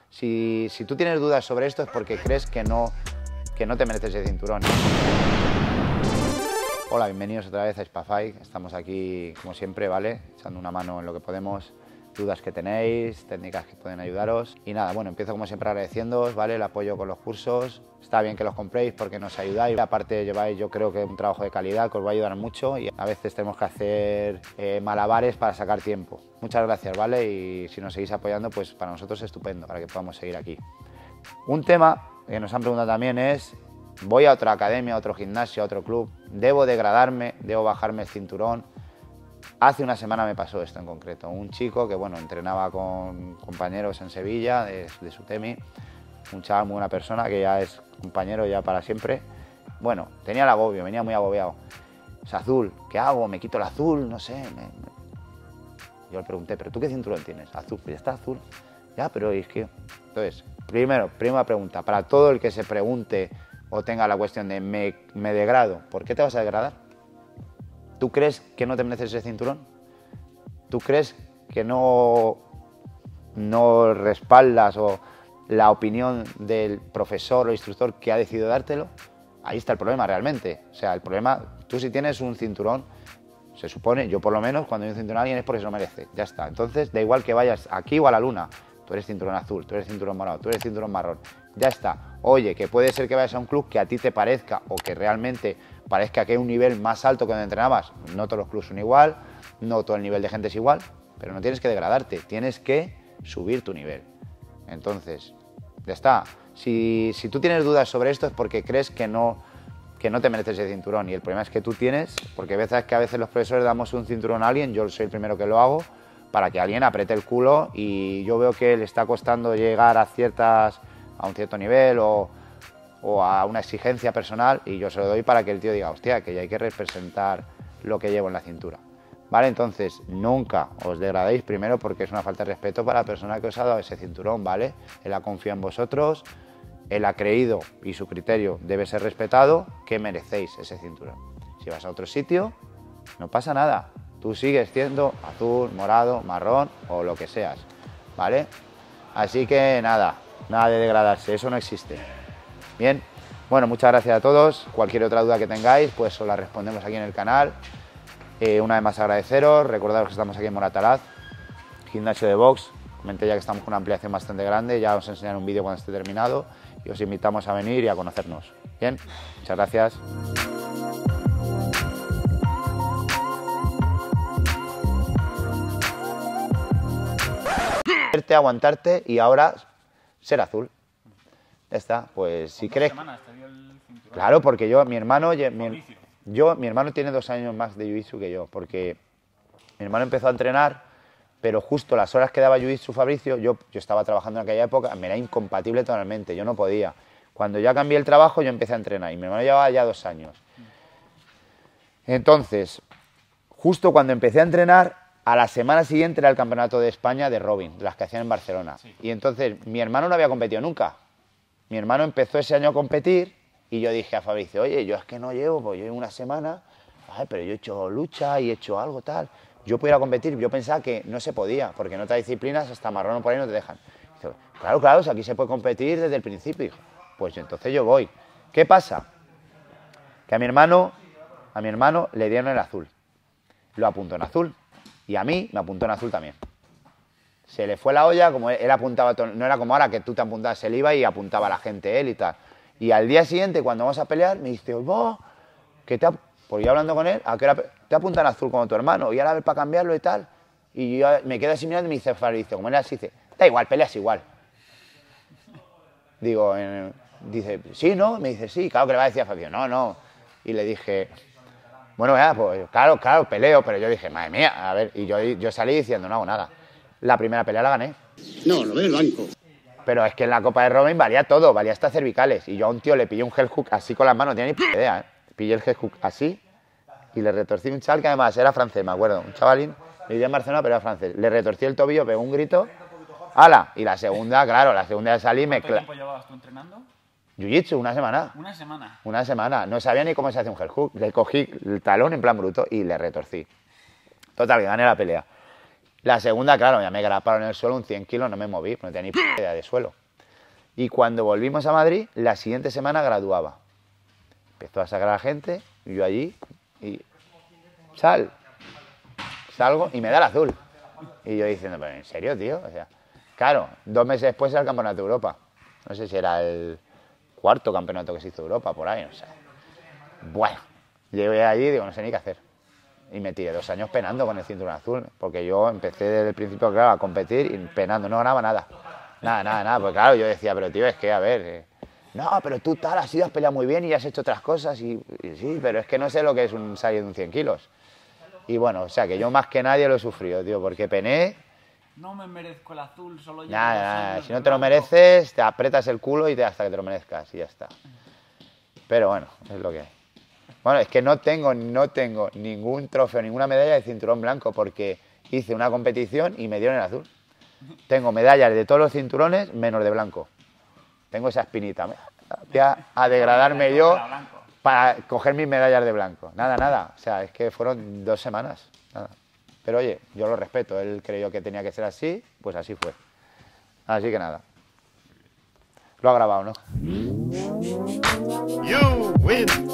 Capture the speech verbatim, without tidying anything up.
Si, si tú tienes dudas sobre esto es porque crees que no, que no te mereces ese cinturón. Hola, bienvenidos otra vez a Spafight. Estamos aquí, como siempre, ¿vale? Echando una mano en lo que podemos, dudas que tenéis, técnicas que pueden ayudaros. Y nada, bueno, empiezo como siempre agradeciéndoos, ¿vale? El apoyo con los cursos. Está bien que los compréis porque nos ayudáis. Aparte lleváis, yo creo que un trabajo de calidad que os va a ayudar mucho y a veces tenemos que hacer eh, malabares para sacar tiempo. Muchas gracias, ¿vale? Y si nos seguís apoyando, pues para nosotros es estupendo, para que podamos seguir aquí. Un tema que nos han preguntado también es: voy a otra academia, a otro gimnasio, a otro club, ¿debo degradarme? ¿Debo bajarme el cinturón? Hace una semana me pasó esto en concreto. Un chico que, bueno, entrenaba con compañeros en Sevilla, de, de Sutemi, un chaval, muy buena persona, que ya es compañero ya para siempre. Bueno, tenía el agobio, venía muy agobiado. Es azul, ¿qué hago? ¿Me quito el azul? No sé. Me, me... Yo le pregunté, ¿pero tú qué cinturón tienes? Azul, pues ya está azul. Ya, pero es que... Entonces, primero, primera pregunta, para todo el que se pregunte o tenga la cuestión de me, me degrado, ¿por qué te vas a degradar? ¿Tú crees que no te mereces ese cinturón? ¿Tú crees que no, no respaldas o la opinión del profesor o instructor que ha decidido dártelo? Ahí está el problema realmente. O sea, el problema, tú si tienes un cinturón, se supone, yo por lo menos, cuando hay un cinturón a alguien es porque se lo merece. Ya está. Entonces, da igual que vayas aquí o a la luna. Tú eres cinturón azul, tú eres cinturón morado, tú eres cinturón marrón. Ya está. Oye, que puede ser que vayas a un club que a ti te parezca o que realmente parezca que hay un nivel más alto que donde entrenabas. No todos los clubs son igual, no todo el nivel de gente es igual, pero no tienes que degradarte, tienes que subir tu nivel. Entonces, ya está. Si, si tú tienes dudas sobre esto es porque crees que no, que no te mereces ese cinturón. Y el problema es que tú tienes, porque a veces que a veces los profesores damos un cinturón a alguien, yo soy el primero que lo hago, para que alguien apriete el culo y yo veo que le está costando llegar a ciertas, a un cierto nivel o, o a una exigencia personal y yo se lo doy para que el tío diga, hostia, que ya hay que representar lo que llevo en la cintura. ¿Vale? Entonces, nunca os degradéis, primero porque es una falta de respeto para la persona que os ha dado ese cinturón, ¿vale? Él ha confiado en vosotros, él ha creído y su criterio debe ser respetado, que merecéis ese cinturón. Si vas a otro sitio, no pasa nada. Tú sigues siendo azul, morado, marrón o lo que seas, ¿vale? Así que nada, nada de degradarse, eso no existe. Bien, bueno, muchas gracias a todos. Cualquier otra duda que tengáis, pues os la respondemos aquí en el canal. Eh, una vez más agradeceros, recordaros que estamos aquí en Moratalaz, gimnasio de box. Comenté ya que estamos con una ampliación bastante grande, ya os enseñaré un vídeo cuando esté terminado y os invitamos a venir y a conocernos. Bien, muchas gracias. Aguantarte y ahora ser azul. Ya está, pues si crees... Claro, porque yo, mi hermano, mi, yo, mi hermano tiene dos años más de jiu-jitsu que yo, porque mi hermano empezó a entrenar, pero justo las horas que daba jiu-jitsu Fabricio, yo, yo estaba trabajando en aquella época, me era incompatible totalmente, yo no podía. Cuando ya cambié el trabajo, yo empecé a entrenar y mi hermano llevaba ya dos años. Entonces, justo cuando empecé a entrenar, a la semana siguiente era el campeonato de España de Robin, de las que hacían en Barcelona. Sí. Y entonces mi hermano no había competido nunca. Mi hermano empezó ese año a competir y yo dije a Fabricio, oye, yo es que no llevo, pues yo llevo una semana, ay, pero yo he hecho lucha y he hecho algo tal. Yo pudiera competir, yo pensaba que no se podía, porque en otras disciplinas hasta marrón o por ahí no te dejan. Dice, claro, claro, o sea, aquí se puede competir desde el principio. Hijo. Pues entonces yo voy. ¿Qué pasa? Que a mi hermano, a mi hermano le dieron el azul. Lo apuntó en azul. Y a mí me apuntó en azul también. Se le fue la olla, como él, él apuntaba, todo, no era como ahora que tú te apuntabas, él iba y apuntaba a la gente él y tal. Y al día siguiente, cuando vamos a pelear, me dice, oh, que te ha... Porque yo hablando con él, ¿a qué hora te apuntan en azul como tu hermano? Y ahora a ver para cambiarlo y tal. Y yo me quedo así mirando y me dice, Fabricio, como él así, dice, da igual, peleas igual. Digo, eh, dice, sí, ¿no? Me dice, sí, claro que le va a decir a Fabricio, no, no. Y le dije... Bueno, ya, pues claro, claro, peleo, pero yo dije, madre mía, a ver, y yo, yo salí diciendo, no hago nada. La primera pelea la gané. No, lo veo el banco. Pero es que en la Copa de Robin valía todo, valía hasta cervicales. Y yo a un tío le pillé un heel hook así con las manos, no tenía ni idea, ¿eh? Pillé el heel hook así y le retorcí un chaval que además era francés, me acuerdo. Un chavalín, vivía en Barcelona, pero era francés. Le retorcí el tobillo, pegó un grito, ¡hala! Y la segunda, claro, la segunda de salí me... ¿Cuánto tiempo llevabas tú entrenando? Jiu-jitsu, una semana. ¿Una semana? Una semana. No sabía ni cómo se hace un heel hook. Le cogí el talón en plan bruto y le retorcí. Total, que gané la pelea. La segunda, claro, ya me graparon en el suelo un cien kilos, no me moví, no tenía ni p idea de suelo. Y cuando volvimos a Madrid, la siguiente semana graduaba. Empezó a sacar a la gente, y yo allí, y sal, salgo y me da el azul. Y yo diciendo, pero ¿en serio, tío? O sea, claro, dos meses después era el Campeonato de Europa. No sé si era el cuarto campeonato que se hizo de Europa, por ahí, no sé. Bueno, llegué allí y digo, no sé ni qué hacer. Y me tiré dos años penando con el cinturón azul, porque yo empecé desde el principio, claro, a competir y penando, no ganaba nada. Nada, nada, nada, porque claro, yo decía, pero tío, es que, a ver, eh, no, pero tú tal, has ido, has peleado muy bien y has hecho otras cosas, y, y sí, pero es que no sé lo que es un salir de un cien kilos. Y bueno, o sea, que yo más que nadie lo he sufrido, tío, porque pené. No me merezco el azul, solo llevo Nada, dos nada, años si no de te lo blanco. mereces, te apretas el culo y te, hasta que te lo merezcas, y ya está. Pero bueno, es lo que hay. Bueno, es que no tengo, no tengo ningún trofeo, ninguna medalla de cinturón blanco, porque hice una competición y me dieron el azul. Tengo medallas de todos los cinturones, menos de blanco. Tengo esa espinita. Voy a, a degradarme yo para coger mis medallas de blanco. Nada, nada. O sea, es que fueron dos semanas. Nada. Pero oye, yo lo respeto. Él creyó que tenía que ser así, pues así fue. Así que nada. Lo ha grabado, ¿no? You win.